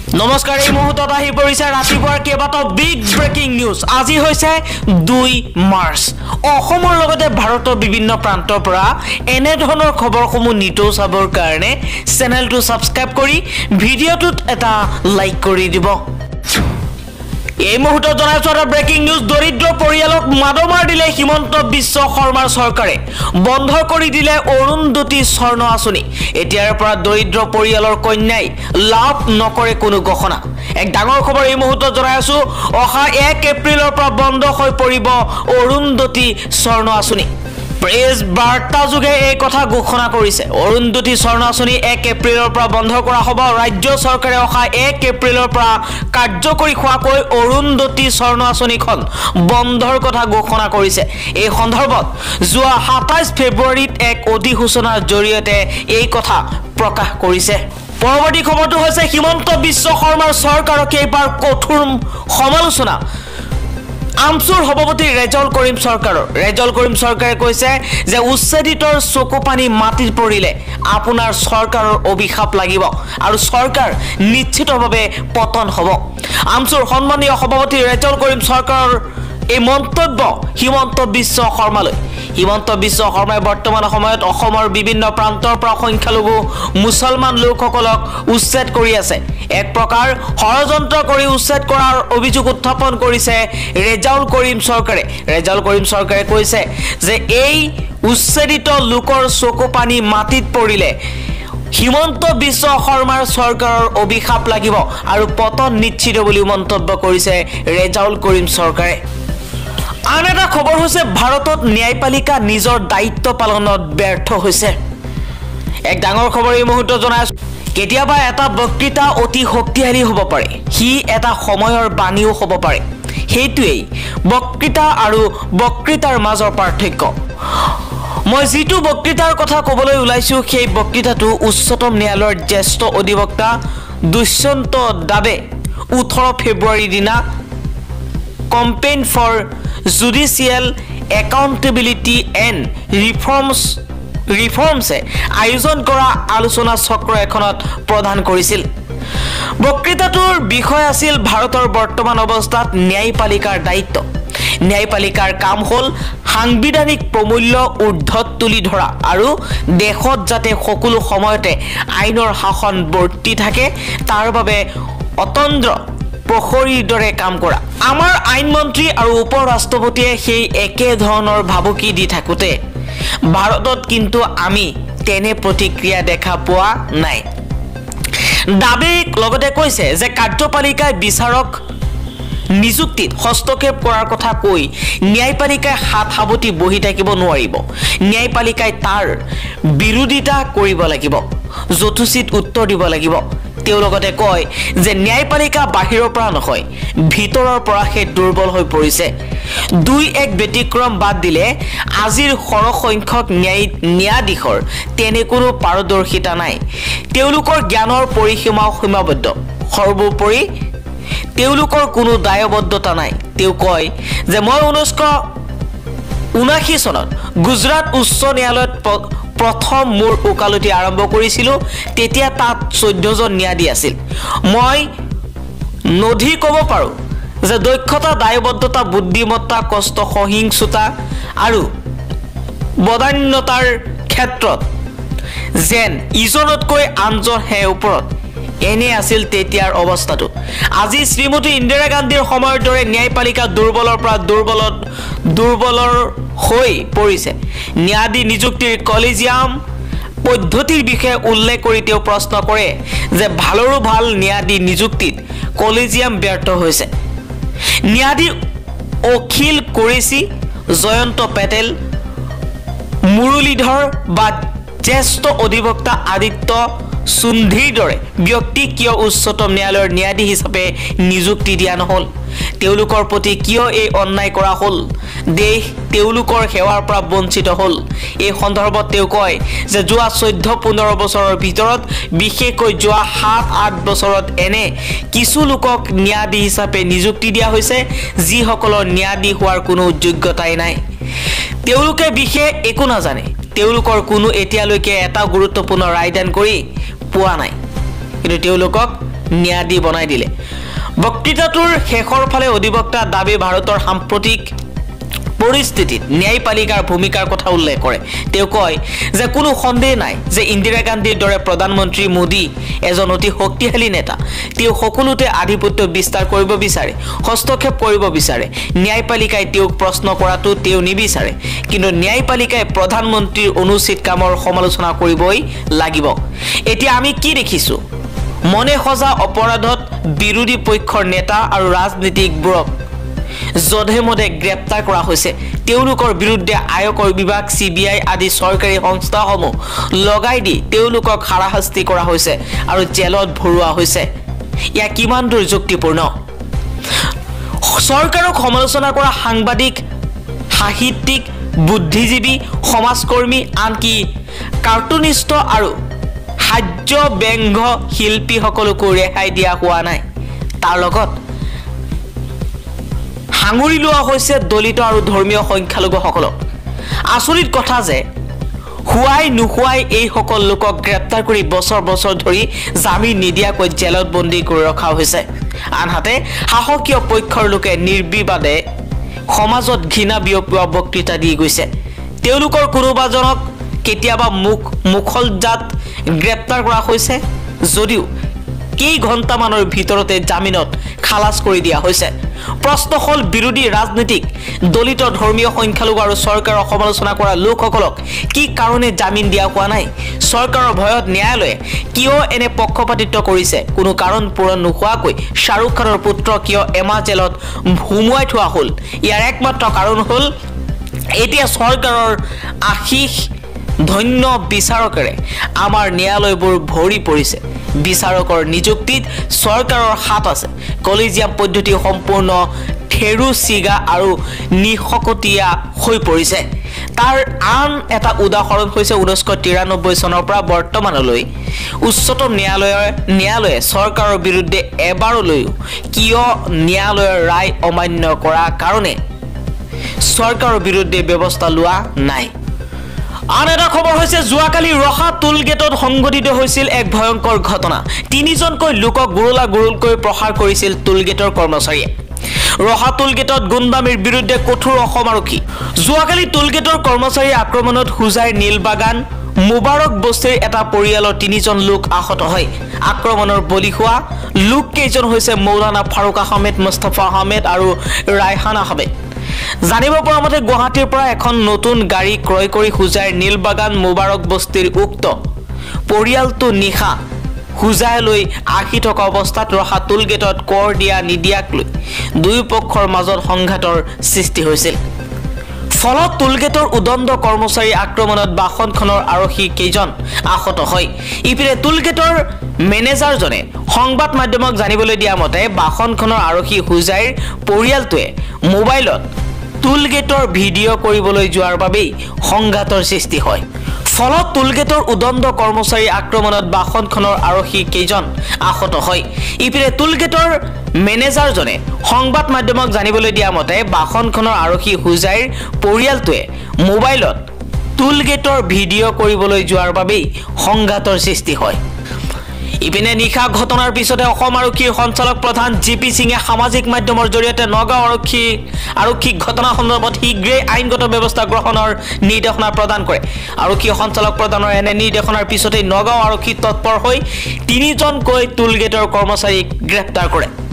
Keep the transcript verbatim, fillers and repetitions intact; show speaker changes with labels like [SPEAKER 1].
[SPEAKER 1] নমস্কাৰ এই মুহূৰ্তত আহি পৰিছে ৰাতিপুৱাৰ কেইবাটাও বিগ ব্ৰেকিং নিউজ আজি হৈছে দুই মাৰ্চ অসমৰ লগতে ভাৰতৰ বিভিন্ন প্ৰান্তৰ পৰা এনে ধৰণৰ খবৰসমূহ নিতৌ চাবৰ কাৰণে চেনেলটো সাবস্ক্ৰাইব কৰি ভিডিঅ'টোত এটা লাইক কৰি দিব এই মুহূৰ্তত জনাইছো এটা ব্ৰেকিং নিউজ দৰিদ্ৰ পৰিয়ালক মাদমাৰ দিলে হিমন্ত বিশ্ব শৰ্মাৰ চৰকাৰে বন্ধ কৰি দিলে অৰুন্ধতী স্বৰ্ণ আঁচনি এতিয়াৰ পৰা দৰিদ্ৰ পৰিয়ালৰ কন্যাই লাভ নকৰে কোনো গহনা এক ডাঙৰ খবৰ এই মুহূৰ্তত জনাইছো অহা এক এপ্ৰিলৰ পৰা বন্ধ হৈ পৰিব অৰুন্ধতী স্বৰ্ণ আঁচনি প্ৰেছ বাৰ্তা যোগে এই কথা ঘোষণা কৰিছে অৰুন্ধতী স্বৰ্ণ আঁচনি এক এপ্ৰিলৰ পৰা বন্ধ কৰা হ'ব ৰাজ্য চৰকাৰে অহা এক এপ্ৰিলৰ পৰা কাৰ্যকৰী হোৱাকৈ অৰুন্ধতী স্বৰ্ণ আঁচনিখন বন্ধৰ কথা ঘোষণা কৰিছে এই সন্দৰ্ভত যোৱা সাতাইশ ফেব্ৰুৱাৰীত এক অধিসূচনাৰ জৰিয়তে এই কথা প্ৰকাশ কৰিছে পৰৱৰ্তী খবৰটো হৈছে হিমন্ত বিশ্ব শৰ্মাৰ চৰকাৰক এইবাৰ কঠোৰ সমালোচনা আমচুৰ সভাপতি ৰেজল কৰিম চৰকাৰৰ ৰেজল কৰিম চৰকাৰে কৈছে যে উচ্ছেদিতৰ চকু পানী মাটিত পৰিলে আপোনাৰ চৰকাৰৰ অভিশাপ লাগিব আৰু চৰকাৰ নিশ্চিতভাৱে পতন হ'ব আমচুৰ সন্মানীয় সভাপতি ৰেজল কৰিম চৰকাৰৰ এই মন্তব্য হিমন্ত বিশ্ব শৰ্মালৈ হিমন্ত বিশ্ব শৰ্মাই বৰ্তমান সময়ত অসমৰ বিভিন্ন প্ৰান্তৰ পৰা সংখ্যালঘু মুছলমান লোকসকলক উচ্ছেদ কৰি আছে এক প্ৰকাৰ ষড়যন্ত্ৰ কৰি উচ্ছেদ কৰাৰ অভিযোগ উত্থাপন কৰিছে ৰেজল কৰিম চৰকাৰে ৰেজল কৰিম চৰকাৰে কৈছে যে এই উচ্ছেদিত লোকৰ চকু পানী মাটিত পৰিলে হিমন্ত বিশ্ব শৰ্মাৰ চৰকাৰৰ অভিশাপ লাগিব আৰু পতন নিশ্চিত বুলি মন্তব্য কৰিছে ৰেজল কৰিম চৰকাৰে আন এটা খবৰ হৈছে ভাৰতত ন্যায়পালিকা নিজৰ দায়িত্ব পালনত ব্যৰ্থ হৈছে এক ডাঙৰ খবৰ এই মুহূৰ্তত জনাইছো কেতিয়াবা এটা বক্তৃতা অতি শক্তিশালী হ'ব পাৰে হি এটা সময়ৰ বাণীও হ'ব পাৰে হেতুৱেই বক্তৃতা আৰু বক্তৃতাৰ মাজৰ পাৰ্থক্য মই যিটো বক্তৃতাৰ কথা ক'বলৈ ওলাইছো সেই বক্তৃতাটো উচ্চতম ন্যায়ালয়ৰ জ্যেষ্ঠ অধিবক্তা দুষ্যন্ত দাবে ওঠৰ ফেব্ৰুৱাৰীৰ দিনা campaign for judicial accountability and reforms reforms আয়োজন কৰা আলোচনা চক্ৰ এখনত প্ৰদান কৰিছিল বক্তৃতাটোৰ বিষয় আছিল ভাৰতৰ বৰ্তমান অৱস্থাত ন্যায়পালিকাৰ দায়িত্ব ন্যায়পালিকাৰ কাম হ'ল সাংবিধানিক প্ৰমূল্য ঊৰ্ধত তুলি ধৰা আৰু দেশত যাতে সকলো সময়তে আইনৰ শাসন বৰ্তি থাকে তাৰ বাবে অতন্দ্ৰ প্ৰহৰীৰ দৰে কাম কৰা আমাৰ আইন মন্ত্ৰী আৰু উপ ৰাষ্ট্ৰপতিয়ে সেই একে ধৰণৰ ভাবুকি দি থাকোতে ভাৰতত কিন্তু আমি তেনে প্ৰতিক্ৰিয়া দেখা পোৱা নাই দাবী লগতে কৈছে যে কাৰ্যপালিকাই বিচাৰক নিযুক্তিত হস্তক্ষেপ কৰাৰ কথা কৈ ন্যায়পালিকাই হাত হাবতি বহি থাকিব নোৱাৰিব ন্যায়পালিকাই তাৰ বিৰোধিতা কৰিব লাগিব যথোচিত উত্তৰ দিব লাগিব তেওঁ লগতে কয় যে ন্যায়পালিকা বাহিৰৰ পৰা নহয় ভিতৰৰ পৰা হে দুৰ্বল হৈ পৰিছে দুই এক ব্যতিক্ৰম বাদ দিলে আজিৰ সৰহসংখ্যক ন্যায় ন্যায়াধীশৰ তেনে কোনো পাৰদৰ্শিতা নাই তেওঁলোকৰ জ্ঞানৰ পৰিসীমা সীমাবদ্ধ সৰ্বোপৰি তেওঁলোকৰ কোনো দায়বদ্ধতা নাই তেওঁ কয় যে মই ঊনৈশ ঊনাশী চনত গুজৰাট উচ্চ ন্যায়ালয়ত প্ৰথম মোৰ ওকালতি আৰম্ভ কৰিছিল তেতিয়া তাত চৈধ্য জন ন্যায়াধীশ আছিল মই নধি ক'ব পাৰো যে দক্ষতা দায়বদ্ধতা বুদ্ধিমত্তা কষ্ট সহিংসতা আৰু বদান্যতাৰ ক্ষেত্ৰত যেন ইজনতকৈ আনজন হে ওপৰত এনে আছিল তেতিয়াৰ অৱস্থাটো আজি শ্ৰীমতী ইন্দিৰা গান্ধীৰ সময়ৰ দৰে ন্যায়পালিকা দুৰ্বলৰ পৰা দুৰ্বলত দুৰ্বলৰ হৈ পৰিছে ন্যায়াধী নিযুক্তিৰ কলেজিয়াম পদ্ধতিৰ বিষয়ে উল্লেখ কৰি তেওঁ প্ৰশ্ন কৰে যে ভালৰো ভাল ন্যায়াধী নিযুক্তিত কলেজিয়াম ব্যৰ্থ হৈছে ন্যায়াধী অখিল কুৰেশী জয়ন্ত পেটেল মুৰলীধৰ বা জ্যেষ্ঠ অধিবক্তা আদিত্য সুন্ধিৰ দৰে ব্যক্তি কিয় উচ্চতম ন্যায়ালয়ৰ ন্যায়াধীশ হিচাপে নিযুক্তি দিয়া নহল তেওঁলোকৰ প্ৰতি কিয় এই অন্যায় কৰা হ'ল দেশ তেওঁলোকৰ সেৱাৰ পৰা বঞ্চিত হ'ল এই সন্দৰ্ভত তেওঁ কয় যে যোৱা চৈধ্য পোন্ধৰ বছৰৰ ভিতৰত বিশেষকৈ যোৱা সাত আঠ বছৰত এনে কিছু লোকক ন্যায়াধীশ হিচাপে নিযুক্তি দিয়া হৈছে যিসকলৰ ন্যায়াধীশ হোৱাৰ কোনো যোগ্যতাই নাই তেওঁলোকে বিশেষ একো নাজানে তেওঁলোকৰ কোনো এতিয়ালৈকে এটা গুৰুত্বপূৰ্ণ ৰায়দান কৰি পোৱা নাই কিন্তু তেওঁলোকক ন্যায়াধী বনাই দিলে বক্তৃতাটোৰ শেষৰ ফালে অধিবক্তা দাবী ভাৰতৰ সাম্প্ৰতিক পৰিস্থিতিত ন্যায়পালিকাৰ ভূমিকাৰ কথা উল্লেখ কৰে তেওঁ কয় যে কোনো সন্দেহ নাই যে ইন্দিৰা গান্ধীৰ দৰে প্ৰধানমন্ত্ৰী মোদী এজন অতি শক্তিশালী নেতা তেওঁ সকলোতে আধিপত্য বিস্তাৰ কৰিব বিচাৰে হস্তক্ষেপ কৰিব বিচাৰে ন্যায়পালিকাই তেওঁক প্ৰশ্ন কৰাটো তেওঁ নিবিচাৰে কিন্তু ন্যায়পালিকাই প্ৰধানমন্ত্ৰীৰ অনুচিত কামৰ সমালোচনা কৰিবই লাগিব এতিয়া আমি কি দেখিছো মনে সজা অপৰাধত বিৰোধী পক্ষৰ নেতা আৰু ৰাজনীতিকবোৰক জধে মধে গ্ৰেপ্তাৰ কৰা হৈছে তেওঁলোকৰ বিৰুদ্ধে আয়কৰ বিভাগ সিবিআই আদি চৰকাৰী সংস্থাসমূহ লগাই দি তেওঁলোকক হাৰাশাস্তি কৰা হৈছে আৰু জেলত ভৰোৱা হৈছে ইয়া কিমান দূৰ যুক্তিপূৰ্ণ চৰকাৰক সমালোচনা কৰা সাংবাদিক সাহিত্যিক বুদ্ধিজীৱী সমাজকৰ্মী আনকি কাৰ্টুনিষ্ট আৰু হাজ্য ব্যংগ শিল্পীসকলকো ৰেহাই দিয়া হোৱা নাই তাৰ লগত হাঙুৰি লোৱা হৈছে দলিত আৰু ধৰ্মীয় সংখ্যালঘুসকলক আচৰিত কথা যে হুৱাই নুহুৱাই এই সকল লোকক গ্ৰেপ্তাৰ কৰি বছৰ বছৰ ধৰি জামিন নিদিয়াকৈ জেলত বন্দী কৰি ৰখা হৈছে আনহাতে সাহসীয় পক্ষৰ লোকে নিৰ্বিবাদে সমাজত ঘৃণা বিয়পোৱা বক্তৃতা দি গৈছে তেওঁলোকৰ কোনোবাজনক কেতিয়াবা মুখ মুখলজাত গ্ৰেপ্তাৰ কৰা হৈছে যদিও কেই ঘণ্টামানৰ ভিতৰতে জামিনত খালাস কৰি দিয়া হৈছে প্ৰশ্ন হল বিৰোধী ৰাজনীতিক দলিত ধৰ্মীয় সংখ্যালঘু আৰু চৰকাৰৰ সমালোচনা কৰা লোকসকলক কি কাৰণে জামিন দিয়া হোৱা নাই চৰকাৰৰ ভয়ত ন্যায়ালয়ে কিয় এনে পক্ষপাতিত্ব কৰিছে কোনো কাৰণ পূৰণ নোহোৱাকৈ শাহৰুখ খানৰ পুত্ৰ কিয় এমাহ জেলত ভুমুৱাই থোৱা হল ইয়াৰ একমাত্ৰ কাৰণ হল এতিয়া চৰকাৰৰ আশীষ ধন্য বিচাৰকৰে আমাৰ ন্যায়ালয়বোৰ ভৰি পৰিছে বিচাৰকৰ নিযুক্তিত চৰকাৰৰ হাত আছে কলেজিয়াম পদ্ধতি সম্পূৰ্ণ থেৰু চিগা আৰু নিশকতীয়া হৈ পৰিছে তাৰ আন এটা উদাহৰণ হৈছে ঊনৈছশ তিৰানব্বৈ চনৰ পৰা বৰ্তমানলৈ উচ্চতম ন্যায়ালয়ৰ ন্যায়ালয়ে চৰকাৰৰ বিৰুদ্ধে এবাৰলৈ কিয় ন্যায়ালয়ৰ ৰায় অমান্য কৰা কাৰণে চৰকাৰৰ বিৰুদ্ধে ব্যৱস্থা লোৱা নাই আন এটা খবৰ হৈছে যোৱাকালি ৰহা টোলগেটত সংঘটিত হৈছিল এক ভয়ংকৰ ঘটনা তিনিজনকৈ লোকক গুৰুলা গুৰুলকৈ প্ৰহাৰ কৰিছিল টোলগেটৰ কৰ্মচাৰীয়ে ৰহা টোলগেটত গুণ্ডামীৰ বিৰুদ্ধে কঠোৰ অসম আৰক্ষী যোৱাকালি টোলগেটৰ কৰ্মচাৰী আক্ৰমণত হুজাইৰ নীলবাগান মুবাৰক বস্তিৰ এটা পৰিয়ালৰ তিনিজন লোক আহত হয় আক্ৰমণৰ বলি হোৱা লোক কেইজন হৈছে মৌলানা ফাৰুক আহমেদ মুস্তাফা আহমেদ আৰু ৰায়হান আহমেদ জানিব পৰা মতে গুৱাহাটীৰ পৰা এখন নতুন গাড়ী ক্ৰয় কৰি হুজাইৰ নীলবাগান মুবাৰক বস্তিৰ উক্ত পৰিয়ালটো নিশা হুজাইলৈ আহি থকা অৱস্থাত ৰহা টোলগেটত কৰ দিয়া নিদিয়াক লৈ দুই পক্ষৰ মাজত সংঘাতৰ সৃষ্টি হৈছিল ফলত টোলগেটৰ উদণ্ড কৰ্মচাৰী আক্ৰমণত বাহনখনৰ আৰক্ষী কেইজন আহত হয় ইপিনে টোলগেটৰ মেনেজাৰজনে সংবাদ মাধ্যমক জানিবলৈ দিয়া মতে বাহনখনৰ আৰক্ষী হুজাইৰ পৰিয়ালটোৱে মোবাইলত টোলগেটৰ ভিডিঅ' কৰিবলৈ যোৱাৰ বাবেই সংঘাতৰ সৃষ্টি হয় ফলত টোলগেটৰ উদণ্ড কৰ্মচাৰী আক্ৰমণত বাহনখনৰ আৰক্ষী কেইজন আহত হয় ইপিনে টোলগেটৰ মেনেজাৰজনে সংবাদ মাধ্যমক জানিবলৈ দিয়া মতে বাহনখনৰ আৰক্ষী হুজাইৰ পৰিয়ালটোৱে মোবাইলত টোলগেটৰ ভিডিঅ' কৰিবলৈ যোৱাৰ বাবেই সংঘাতৰ সৃষ্টি হয় ইপিনে নিশা ঘটনাৰ পিছতে অসম আৰক্ষীৰ সঞ্চালক প্ৰধান জি পি সিঙে সামাজিক মাধ্যমৰ জৰিয়তে নগাঁও আৰক্ষী আৰক্ষীক ঘটনা সন্দৰ্ভত শীঘ্ৰেই আইনগত ব্যৱস্থা গ্ৰহণৰ নিৰ্দেশনা প্ৰদান কৰে আৰক্ষী সঞ্চালক প্ৰধানৰ এনে নিৰ্দেশনাৰ পিছতে নগাঁও আৰক্ষী তৎপৰ হৈ তিনিজনকৈ টোলগেটৰ কৰ্মচাৰীক গ্ৰেপ্তাৰ কৰে